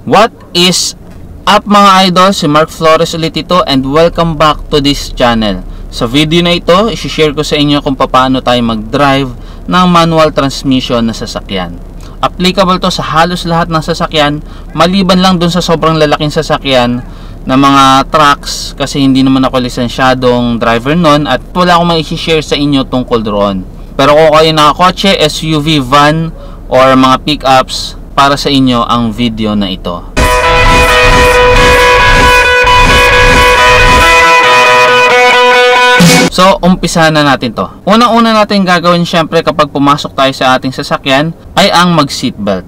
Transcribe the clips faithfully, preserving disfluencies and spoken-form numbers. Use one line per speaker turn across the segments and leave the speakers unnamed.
What is up mga idol? Si Mark Flores ulit ito and welcome back to this channel. Sa video na ito, isi-share ko sa inyo kung paano tayo mag-drive ng manual transmission na sasakyan. Applicable to sa halos lahat ng sasakyan, maliban lang dun sa sobrang lalaking sasakyan na mga trucks kasi hindi naman ako lisensyadong driver nun at wala akong mai-share sa inyo tungkol doon. Pero kung kayo nakakotse, S U V, van or mga pickups, para sa inyo ang video na ito. So, umpisa na natin to. Unang-una natin gagawin syempre kapag pumasok tayo sa ating sasakyan ay ang mag-seatbelt.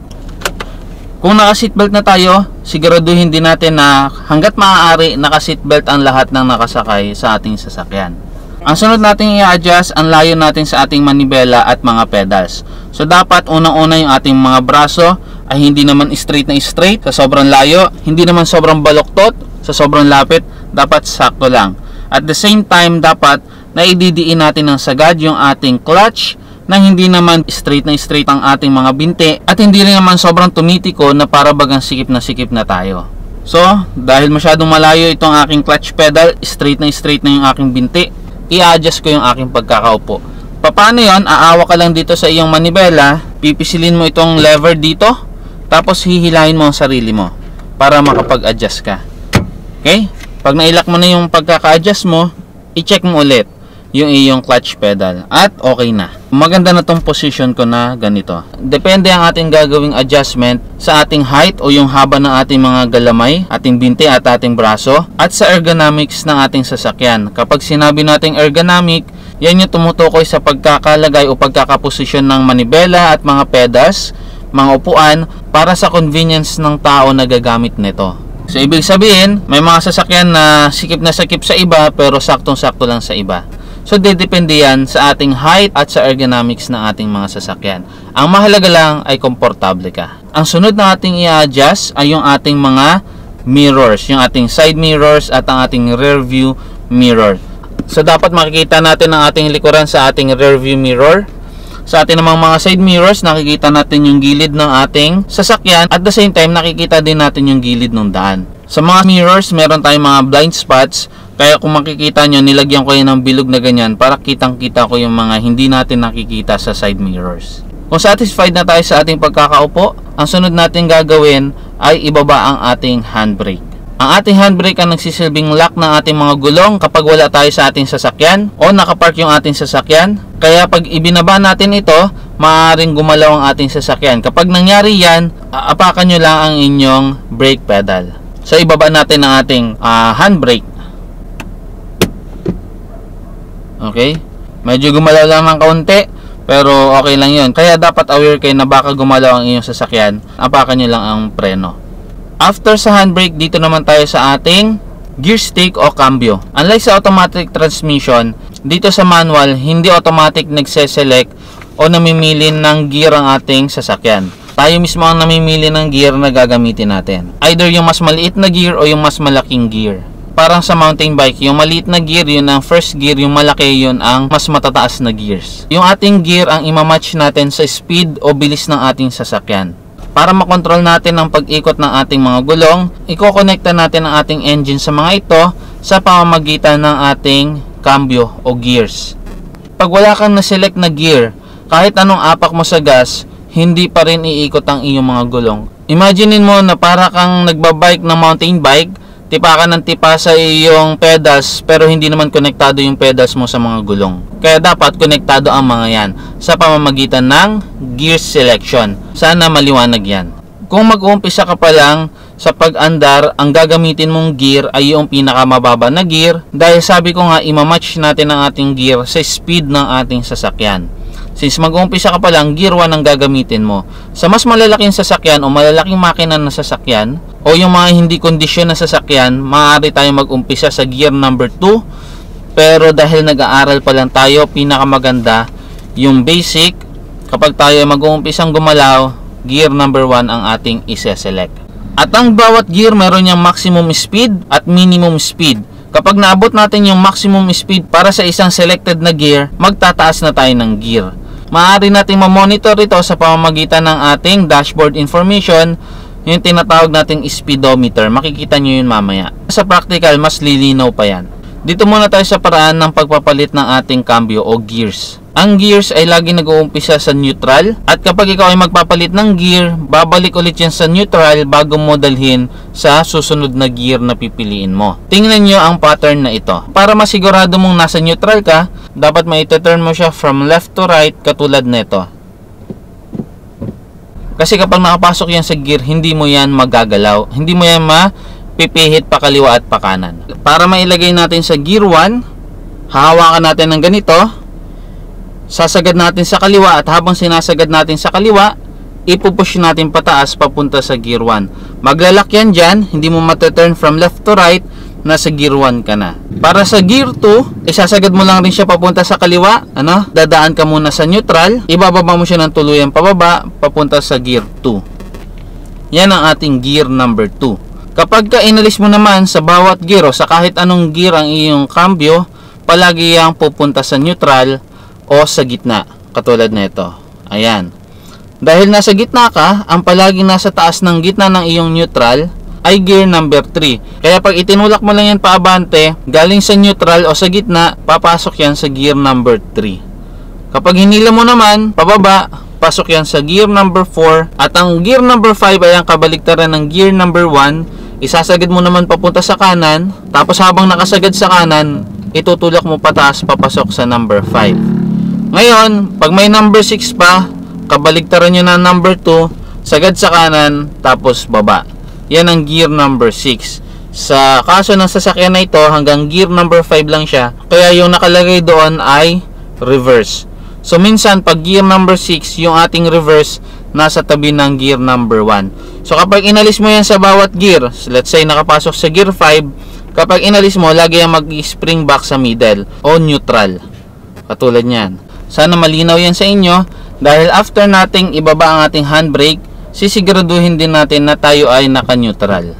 Kung naka-seatbelt na tayo, siguraduhin din natin na hanggat maaari naka-seatbelt ang lahat ng nakasakay sa ating sasakyan. Ang sunod natin i-adjust ang layo natin sa ating manibela at mga pedals. So, dapat unang-una yung ating mga braso ay hindi naman straight na straight sa sobrang layo, hindi naman sobrang baloktot sa sobrang lapit, dapat sakto lang. At the same time, dapat naididiin natin ng sagad yung ating clutch na hindi naman straight na straight ang ating mga binti at hindi rin naman sobrang tumitiko na para bagang sikip na sikip na tayo. So, dahil masyadong malayo itong aking clutch pedal, straight na straight na yung aking binti, i-adjust ko yung aking pagkakaupo. Paano yon? Aawa ka lang dito sa iyong manibela, pipisilin mo itong lever dito, tapos hihilahin mo ang sarili mo para makapag-adjust ka. Okay? Pag nailak mo na yung pagkaka-adjust mo, i-check mo ulit yung iyong clutch pedal at okay na. Maganda na tong position ko na ganito. Depende ang ating gagawing adjustment sa ating height o yung haba ng ating mga galamay, ating binti at ating braso at sa ergonomics ng ating sasakyan. Kapag sinabi nating ergonomic, yan yung tumutukoy sa pagkakalagay o pagkakaposisyon ng manibela at mga pedals, mga upuan para sa convenience ng tao na gagamit nito. So, ibig sabihin, may mga sasakyan na sikip na sikip sa iba pero saktong-sakto lang sa iba. So, didepende yan sa ating height at sa ergonomics ng ating mga sasakyan. Ang mahalaga lang ay komportable ka. Ang sunod na ating i-adjust ay yung ating mga mirrors, yung ating side mirrors at ang ating rear view mirror. So, dapat makikita natin ang ating likuran sa ating rear view mirror. Sa ating namang mga side mirrors, nakikita natin yung gilid ng ating sasakyan. At the same time, nakikita din natin yung gilid ng daan. Sa mga mirrors, meron tayong mga blind spots. Kaya kung makikita nyo, nilagyan ko yun ng bilog na ganyan para kitang-kita ko yung mga hindi natin nakikita sa side mirrors. Kung satisfied na tayo sa ating pagkakaupo, ang sunod natin gagawin ay ibaba ang ating handbrake. Ang ating handbrake ang nagsisilbing lock ng ating mga gulong kapag wala tayo sa ating sasakyan o nakapark yung ating sasakyan. Kaya pag ibinaba natin ito, maaaring gumalaw ang ating sasakyan. Kapag nangyari yan, aapakan nyo lang ang inyong brake pedal. So, ibaba natin ang ating uh, handbrake. Okay? Medyo gumalaw lang ng kaunti, pero okay lang yun. Kaya dapat aware kayo na baka gumalaw ang inyong sasakyan. Apakan nyo lang ang preno. After sa handbrake, dito naman tayo sa ating gear stick o cambio. Unlike sa automatic transmission, dito sa manual, hindi automatic nagse-select o namimili ng gear ang ating sasakyan. Tayo mismo ang namimili ng gear na gagamitin natin. Either yung mas maliit na gear o yung mas malaking gear. Parang sa mountain bike, yung maliit na gear, yun ang first gear, yung malaki, yun ang mas matataas na gears. Yung ating gear ang imamatch natin sa speed o bilis ng ating sasakyan. Para makontrol natin ang pag-ikot ng ating mga gulong, iko-connecta natin ang ating engine sa mga ito sa pamamagitan ng ating cambio o gears. Pag wala kang na-select na gear, kahit anong apak mo sa gas, hindi pa rin iikot ang iyong mga gulong. Imaginein mo na para kang nagbabike ng mountain bike, tipa ka ng tipa sa iyong pedals pero hindi naman konektado yung pedals mo sa mga gulong. Kaya dapat konektado ang mga yan sa pamamagitan ng gear selection. Sana maliwanag yan. Kung mag-uumpisa ka pa lang sa pag-andar, ang gagamitin mong gear ay yung pinakamababa na gear dahil sabi ko nga imamatch natin ang ating gear sa speed ng ating sasakyan. Since mag-uumpisa ka pa lang, gear one ang gagamitin mo. Sa mas malalaking sasakyan o malalaking makina na sasakyan o yung mga hindi kondisyon na sasakyan, maaari tayong mag-umpisa sa gear number two. Pero dahil nag-aaral pa lang tayo, pinakamaganda yung basic. Kapag tayo mag-uumpisang gumalaw, gear number one ang ating isa-select. At ang bawat gear meron niyang maximum speed at minimum speed. Kapag naabot natin yung maximum speed para sa isang selected na gear, magtataas na tayo ng gear. Maaari nating ma-monitor ito sa pamamagitan ng ating dashboard information yung tinatawag nating speedometer. Makikita nyo yun mamaya. Sa practical, mas lilinaw pa yan. Dito muna tayo sa paraan ng pagpapalit ng ating cambio o gears. Ang gears ay lagi nag-uumpisa sa neutral, at kapag ikaw ay magpapalit ng gear, babalik ulit yan sa neutral bago mo dalhin sa susunod na gear na pipiliin mo. Tingnan nyo ang pattern na ito. Para masigurado mong nasa neutral ka, dapat mai-turn mo siya from left to right katulad nito. Kasi kapag nakapasok yan sa gear, hindi mo yan magagalaw. Hindi mo yan mapipihit pa kaliwa at pa kanan. Para mailagay natin sa gear one, hahawakan natin ng ganito. Sasagad natin sa kaliwa, at habang sinasagad natin sa kaliwa, ipupush natin pataas papunta sa gear one. Maglalak yan dyan, hindi mo mataturn from left to right, nasa gear one ka na. Para sa gear two, isasagad mo lang rin siya papunta sa kaliwa, ano? Dadaan ka muna sa neutral, ibababa mo siya ng tuluyan pababa, papunta sa gear two. Yan ang ating gear number two. Kapag ka inalis mo naman sa bawat gear o sa kahit anong gear ang iyong cambio, palagi yang pupunta sa neutral o sa gitna, katulad nito. Ayan. Dahil nasa gitna ka, ang palaging nasa taas ng gitna ng iyong neutral ay gear number three. Kaya pag itinulak mo lang yan paabante, galing sa neutral o sa gitna, papasok yan sa gear number three. Kapag hinila mo naman pababa, pasok yan sa gear number four. At ang gear number five ay ang kabaliktaran ng gear number one. Isasagad mo naman papunta sa kanan, tapos habang nakasagad sa kanan, itutulak mo pataas papasok sa number five. Ngayon, pag may number six pa, kabaliktaran nyo na number two, sagad sa kanan, tapos baba. Yan ang gear number six. Sa kaso ng sasakyan na ito, hanggang gear number five lang siya. Kaya yung nakalagay doon ay reverse. So minsan, pag gear number six, yung ating reverse, nasa tabi ng gear number one. So kapag inalis mo yan sa bawat gear, let's say nakapasok sa gear five, kapag inalis mo, lagi yan mag-spring back sa middle o neutral. Katulad nyan. Sana malinaw yan sa inyo, dahil after nating ibaba ang ating handbrake, sisiguraduhin din natin na tayo ay naka-neutral.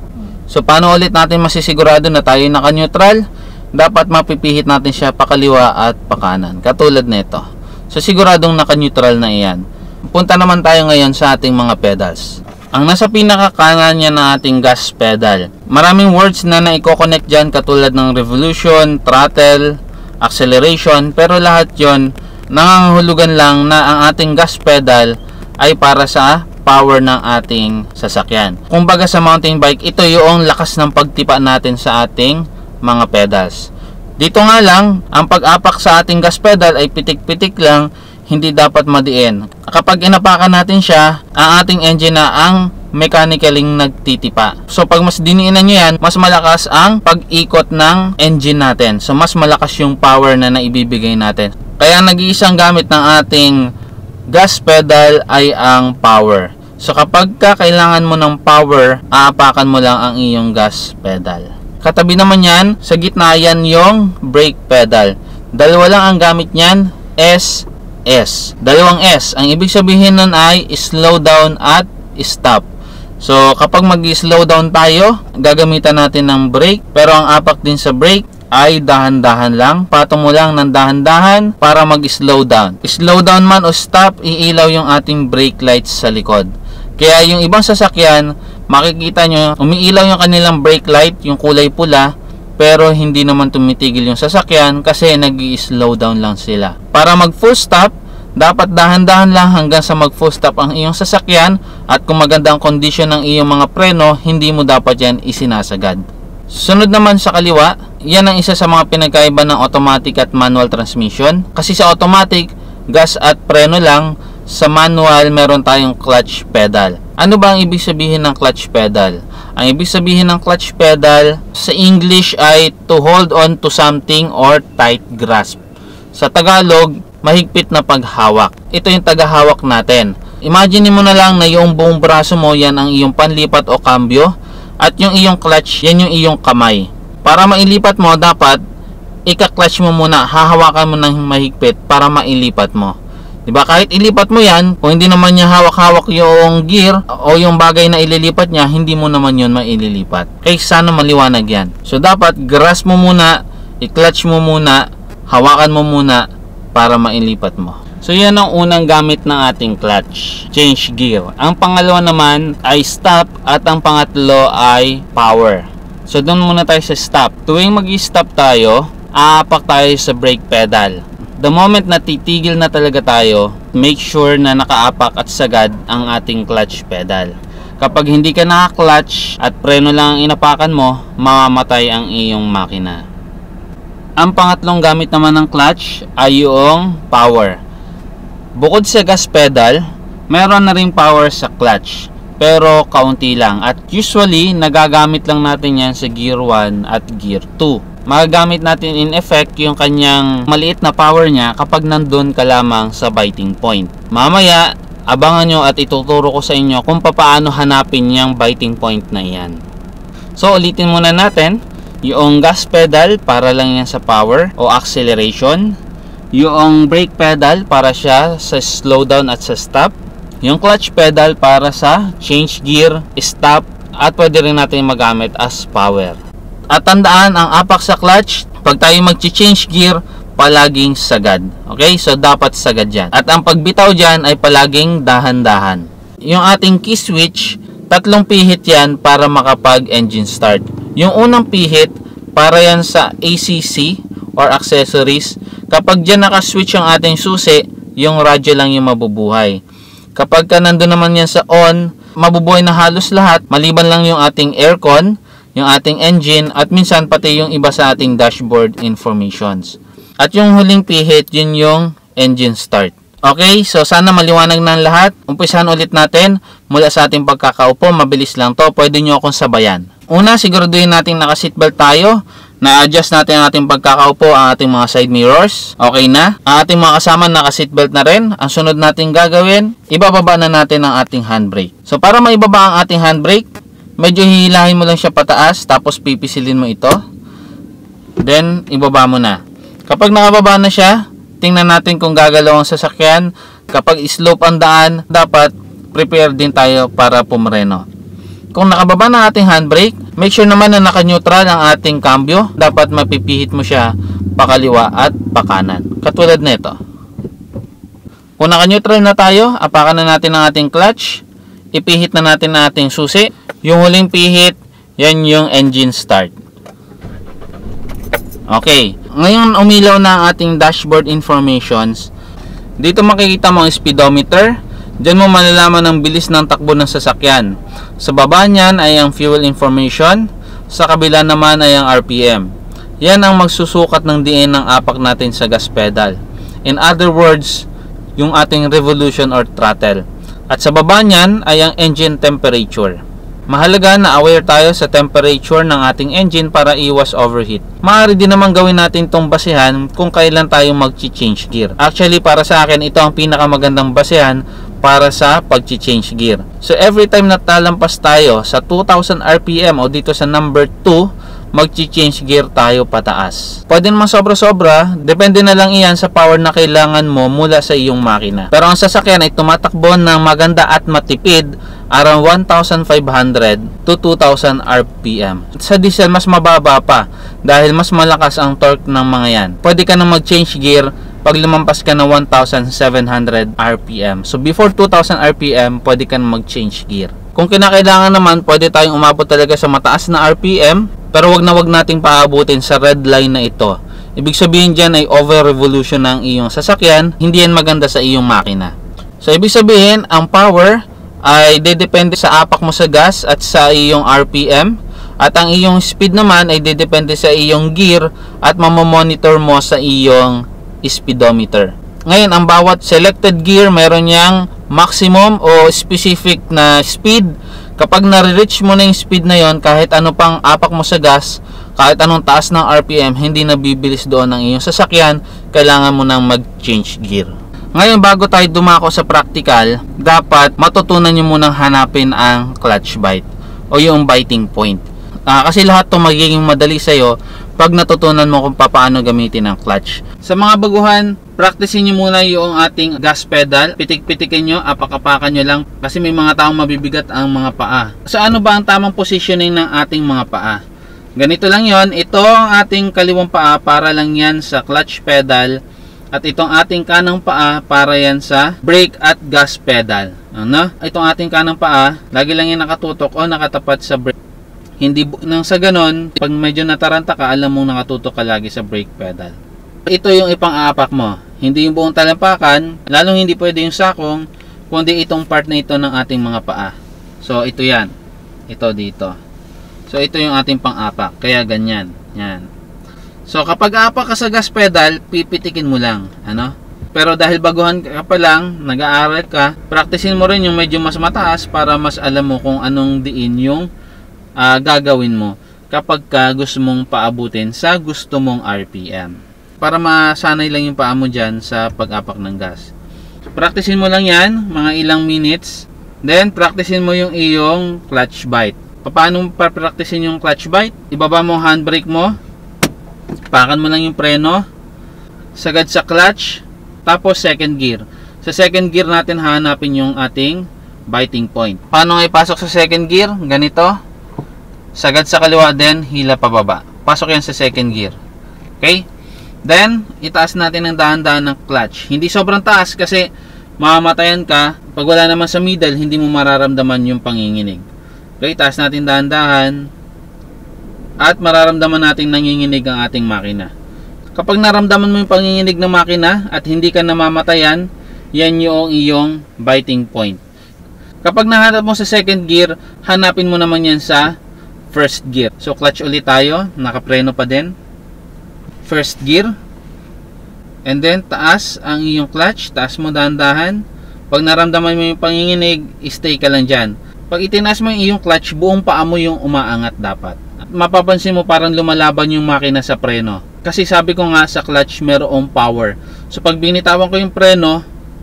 So paano ulit natin masisigurado na tayo ay naka-neutral? Dapat mapipihit natin siya pakaliwa at pakanan, katulad nito. So siguradong naka-neutral na iyan. Punta naman tayo ngayon sa ating mga pedals. Ang nasa pinakakanan niya ng ating gas pedal, maraming words na na-connect dyan, katulad ng revolution, throttle, acceleration, pero lahat yon nangangahulugan lang na ang ating gas pedal ay para sa power ng ating sasakyan. Kumbaga sa mountain bike, ito yung lakas ng pagtipa natin sa ating mga pedals. Dito nga lang, ang pag-apak sa ating gas pedal ay pitik-pitik lang, hindi dapat madiin. Kapag inapakan natin siya, ang ating engine na ang mechanically nagtitipa. So pag mas diniinan nyo yan, mas malakas ang pag-ikot ng engine natin. So mas malakas yung power na naibibigay natin. Kaya nag-iisang gamit ng ating gas pedal ay ang power. So kapag ka kailangan mo ng power, aapakan mo lang ang iyong gas pedal. Katabi naman yan, sa gitna yan yung brake pedal. Dalawa lang ang gamit niyan, S, S. Dalawang S. Ang ibig sabihin nun ay slow down at stop. So kapag mag-slow down tayo, gagamitan natin ng brake, pero ang apak din sa brake ay dahan-dahan lang. Patong mo lang ng dahan-dahan para mag-slow down. Slow down man o stop, iilaw yung ating brake lights sa likod. Kaya yung ibang sasakyan, makikita nyo, umiilaw yung kanilang brake light, yung kulay pula, pero hindi naman tumitigil yung sasakyan kasi nag-i-slow down lang sila. Para mag full stop, dapat dahan-dahan lang hanggang sa mag full stop ang iyong sasakyan, at kung maganda ang kondisyon ng iyong mga preno, hindi mo dapat yan isinasagad. Sunod naman sa kaliwa, yan ang isa sa mga pinagkaiba ng automatic at manual transmission. Kasi sa automatic, gas at preno lang. Sa manual, meron tayong clutch pedal. Ano ba ang ibig sabihin ng clutch pedal? Ang ibig sabihin ng clutch pedal sa English ay to hold on to something or tight grasp. Sa Tagalog, mahigpit na paghawak. Ito yung tagahawak natin. Imagine mo na lang na yung buong braso mo, yan ang iyong panlipat o cambio, at yung iyong clutch, yan yung iyong kamay. Para mailipat mo, dapat ika-clutch mo muna, hahawakan mo ng mahigpit para mailipat mo. Diba? Kahit ilipat mo yan, kung hindi naman niya hawak-hawak yung gear o yung bagay na ililipat niya, hindi mo naman yun maililipat. Kaya sana maliwanag yan. So dapat grasp mo muna, i-clutch mo muna, hawakan mo muna para mailipat mo. So yan ang unang gamit ng ating clutch, change gear. Ang pangalawa naman ay stop at ang pangatlo ay power. So doon muna tayo sa stop. Tuwing mag-stop tayo, aapak tayo sa brake pedal. The moment na titigil na talaga tayo, make sure na nakaapak at sagad ang ating clutch pedal. Kapag hindi ka naka-clutch at preno lang ang inapakan mo, mamamatay ang iyong makina. Ang pangatlong gamit naman ng clutch ay yung power. Bukod sa gas pedal, meron na rin power sa clutch, pero kaunti lang, at usually nagagamit lang natin yan sa gear one at gear two. Magagamit natin in effect yung kanyang maliit na power niya kapag nandun ka lamang sa biting point. Mamaya, abangan nyo at ituturo ko sa inyo kung paano hanapin yung biting point na iyan. So ulitin muna natin, yung gas pedal para lang yan sa power o acceleration. Yung brake pedal para siya sa slowdown at sa stop. Yung clutch pedal para sa change gear, stop, at pwede rin natin magamit as power. At tandaan, ang apak sa clutch, pag tayo mag-change gear, palaging sagad. Okay? So dapat sagad yan. At ang pagbitaw dyan ay palaging dahan-dahan. Yung ating key switch, tatlong pihit yan para makapag engine start. Yung unang pihit, para yan sa A C C or accessories. Kapag dyan nakaswitch ang ating susi, yung radyo lang yung mabubuhay. Kapag ka nandun naman yan sa on, mabubuhay na halos lahat, maliban lang yung ating aircon, yung ating engine, at minsan pati yung iba sa ating dashboard informations. At yung huling pihit, yun yung engine start. Okay, so sana maliwanag na ang lahat. Umpisahan ulit natin mula sa ating pagkakaupo. Mabilis lang to, pwede nyo akong sabayan. Una, siguraduhin natin naka-seatbelt tayo. Na-adjust natin ang ating pagkakaupo, ang ating mga side mirrors. Okay na. Ang ating mga kasama naka-seatbelt na rin. Ang sunod natin gagawin, ibababa na natin ang ating handbrake. So para maibaba ang ating handbrake, medyo hihilahin mo lang siya pataas, tapos pipisilin mo ito. Then, ibaba mo na. Kapag nakababa na siya, tingnan natin kung gagalaw ang sasakyan. Kapag slope ang daan, dapat prepare din tayo para pumreno. Kung nakababa na ating handbrake, make sure naman na naka-neutral ang ating cambio. Dapat mapipihit mo siya pakaliwa at pakanan. Katulad nito. Kung naka-neutral na tayo, apakan na natin ang ating clutch. Ipihit na natin ang ating susi. Yung huling pihit, yan yung engine start. Okay. Ngayon umilaw na ang ating dashboard informations. Dito makikita mo ang speedometer. Diyan mo malalaman ang bilis ng takbo ng sasakyan. Sa baba niyan ay ang fuel information. Sa kabila naman ay ang R P M. Yan ang magsusukat ng diin ng apak natin sa gas pedal. In other words, yung ating revolution or throttle. At sa baba niyan ay ang engine temperature. Mahalaga na aware tayo sa temperature ng ating engine para iwas overheat. Maaari din naman gawin natin itong basehan kung kailan tayo mag-change gear. Actually, para sa akin, ito ang pinakamagandang basehan para sa pag-change gear. So, every time na talampas tayo sa two thousand R P M o dito sa number two, mag-change gear tayo pataas. Pwede naman sobra-sobra, depende na lang iyan sa power na kailangan mo mula sa iyong makina. Pero ang sasakyan ay tumatakbo ng maganda at matipid around one thousand five hundred to two thousand R P M. Sa diesel, mas mababa pa dahil mas malakas ang torque ng mga yan. Pwede ka na mag-change gear pag lumampas ka na one thousand seven hundred R P M. So before two thousand R P M, pwede ka na mag-change gear. Kung kinakailangan naman, pwede tayong umabot talaga sa mataas na R P M, pero wag na wag nating paabutin sa red line na ito. Ibig sabihin dyan ay over revolution ng iyong sasakyan, hindi yan maganda sa iyong makina. So ibig sabihin, ang power ay dedepende sa apak mo sa gas at sa iyong R P M, at ang iyong speed naman ay dedepende sa iyong gear at mamomonitor mo sa iyong speedometer. Ngayon, ang bawat selected gear meron niyang maximum o specific na speed. Kapag nare-reach mo na yung speed na yon, kahit ano pang apak mo sa gas, kahit anong taas ng R P M, hindi nabibilis doon ang iyong sasakyan, kailangan mo nang mag-change gear. Ngayon, bago tayo dumako sa practical, dapat matutunan nyo munang hanapin ang clutch bite o yung biting point. Uh, kasi lahat to magiging madali sa'yo pag natutunan mo kung paano gamitin ang clutch. Sa mga baguhan, practicein nyo muna yung ating gas pedal. Pitik-pitikin nyo, apak-apakan nyo lang kasi may mga taong mabibigat ang mga paa. So ano ba ang tamang positioning ng ating mga paa? Ganito lang yon. Ito ang ating kaliwang paa, para lang yan sa clutch pedal. At itong ating kanang paa para yan sa brake at gas pedal. Ano? Itong ating kanang paa, lagi lang yung nakatutok o nakatapat sa brake. Hindi nang sa ganon, pag medyo nataranta ka, alam mong nakatutok ka lagi sa brake pedal. Ito yung ipang-aapak mo. Hindi yung buong talampakan, lalong hindi pwede yung sakong, kundi itong part na ito ng ating mga paa. So ito yan. Ito dito. So ito yung ating pang-apak. Kaya ganyan. Yan. So kapag aapak ka sa gas pedal, pipitikin mo lang. Ano? Pero dahil baguhan ka pa lang, nag-aaral ka, practicein mo rin yung medyo mas mataas para mas alam mo kung anong diin yung uh, gagawin mo kapag ka gusto mong paabutin sa gusto mong R P M. Para masanay lang yung paa mo dyan sa pag-apak ng gas. Practicein mo lang yan, mga ilang minutes. Then, practicein mo yung iyong clutch bite. Paano pa-practicein yung clutch bite? Ibaba mo ang handbrake mo. Pakan mo lang yung preno. Sagad sa clutch. Tapos, second gear. Sa second gear natin, hahanapin yung ating biting point. Paano nga ipasok sa second gear? Ganito. Sagad sa kaliwa din, hila pababa. Pasok yan sa second gear. Okay? Then, itaas natin ng dahan-dahan ng clutch. Hindi sobrang taas kasi mamamatayan ka. Pag wala naman sa middle, hindi mo mararamdaman yung panginginig. Okay, itaas natin dahan-dahan. At mararamdaman natin nanginginig ang ating makina. Kapag naramdaman mo yung panginginig ng makina at hindi ka namamatayan, yan yung iyong biting point. Kapag nahanap mo sa second gear, hanapin mo naman yan sa first gear. So, clutch ulit tayo. Nakapreno pa din. First gear, and then taas ang iyong clutch, taas mo dahan-dahan. Pag naramdaman mo yung panginginig, stay ka lang dyan. Pag itinaas mo yung iyong clutch, buong paa mo yung umaangat dapat. Mapapansin mo parang lumalaban yung makina sa preno, kasi sabi ko nga sa clutch merong power. So pag binitawan ko yung preno,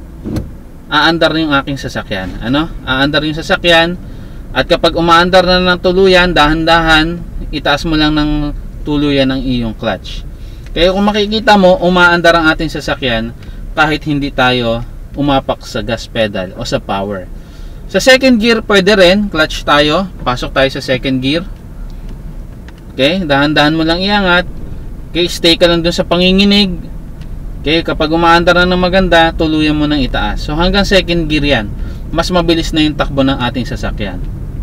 aandar yung aking sasakyan. Ano? Aandar yung sasakyan, at kapag umaandar na ng tuluyan, dahan-dahan, itaas mo lang ng tuluyan ang iyong clutch. Kaya kung makikita mo, umaandar ang ating sasakyan kahit hindi tayo umapak sa gas pedal o sa power. Sa second gear, pwede rin. Clutch tayo. Pasok tayo sa second gear. Okay, dahan-dahan mo lang iangat. Okay, stay ka lang dun sa panginginig. Okay, kapag umaandar na ng maganda, tuluyan mo nang itaas. So hanggang second gear yan. Mas mabilis na yung takbo ng ating sasakyan.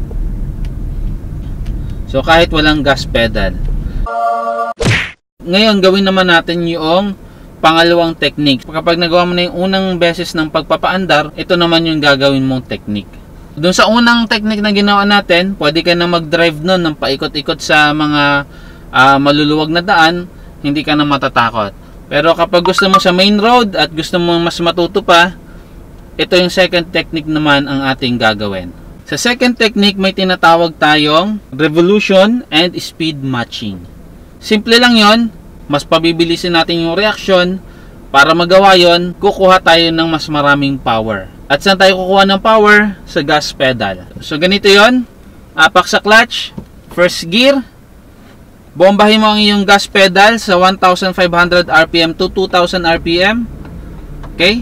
So kahit walang gas pedal. Ngayon, gawin naman natin yung pangalawang technique. Kapag nagawa mo na yung unang beses ng pagpapaandar, ito naman yung gagawin mong technique. Doon sa unang technique na ginawa natin, pwede ka na mag-drive nun ng paikot-ikot sa mga uh, maluluwag na daan, hindi ka na matatakot. Pero kapag gusto mo sa main road at gusto mo mas matuto pa, ito yung second technique naman ang ating gagawin. Sa second technique, may tinatawag tayong revolution and speed matching. Simple lang yon, mas pabibilisin natin yung reaction. Para magawa yon, kukuha tayo ng mas maraming power. At saan tayo kukuha ng power? Sa gas pedal. So ganito yon, apak sa clutch, first gear, bombahin mo ang iyong gas pedal sa one thousand five hundred R P M to two thousand R P M. Okay?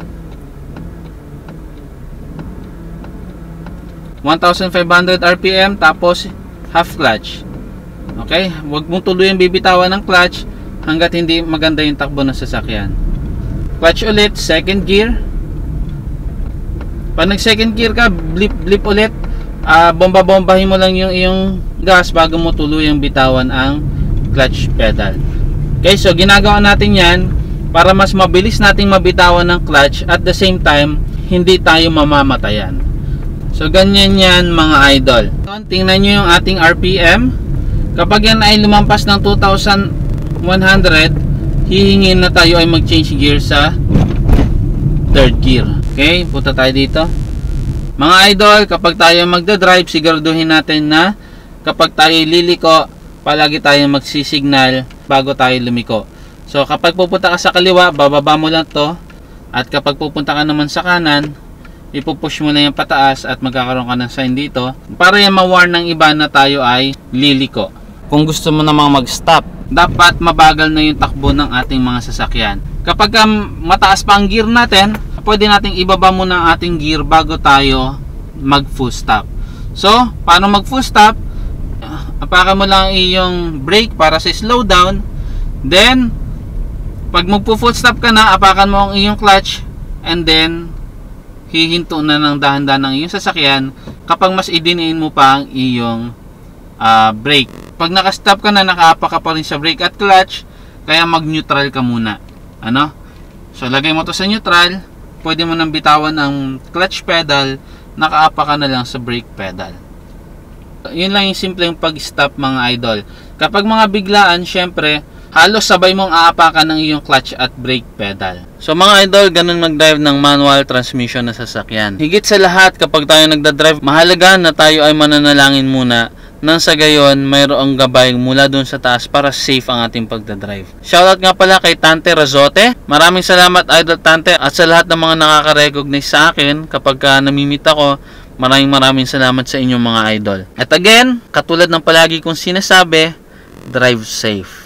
one thousand five hundred R P M, tapos half clutch. Okay, huwag mong tuluyang bibitawan ng clutch hanggat hindi maganda yung takbo ng sasakyan. Clutch ulit, second gear. Pag nag second gear ka, blip blip ulit, uh, bomba-bombahin mo lang yung iyong gas bago mo tuluyang bitawan ang clutch pedal. Okay, so ginagawa natin yan para mas mabilis nating mabitawan ng clutch at the same time hindi tayo mamamatayan. So ganyan yan mga idol. Tingnan nyo yung ating R P M. Kapag yan ay lumampas ng two thousand one hundred, hihingin na tayo ay mag-change gear sa third gear. Okay, punta tayo dito. Mga idol, kapag tayo magdadrive, siguraduhin natin na kapag tayo liliko, palagi tayo magsisignal bago tayo lumiko. So kapag pupunta ka sa kaliwa, bababa mo lang to. At kapag pupunta ka naman sa kanan, ipupush mo na yung pataas at magkakaroon ka ng sign dito para yan ma-warn ng iba na tayo ay liliko. Kung gusto mo namang mag-stop, dapat mabagal na yung takbo ng ating mga sasakyan. Kapag um, mataas pa ang gear natin, pwede nating ibaba muna ang ating gear bago tayo mag full stop. So, paano mag full stop? Apakan mo lang iyong brake para sa slow down. Then, Pag magpo-full stop ka na, apakan mo ang iyong clutch and then hihinto na ng dahan-dahan ng iyong sasakyan kapag mas idiniin mo pa ang iyong uh, brake. Pag naka-stop ka na, nakaapa ka pa rin sa brake at clutch, kaya mag-neutral ka muna. Ano? So lagay mo to sa neutral, pwede mo nang bitawan ang clutch pedal, nakaapa ka na lang sa brake pedal. Yun lang yung simpleng pag-stop mga idol. Kapag mga biglaan, syempre halos sabay mong aapakan ng iyong clutch at brake pedal. So mga idol, ganun mag-drive ng manual transmission na sasakyan. Higit sa lahat, kapag tayo nagda-drive, mahalaga na tayo ay mananalangin muna nang sa gayon mayroong gabay mula dun sa taas para safe ang ating pagdadrive. Shoutout nga pala kay Tante Razote. Maraming salamat Idol Tante, at sa lahat ng mga nakaka-recognize sa akin kapag uh, namimit ako. Maraming maraming salamat sa inyong mga idol. At again, katulad ng palagi kong sinasabi, drive safe.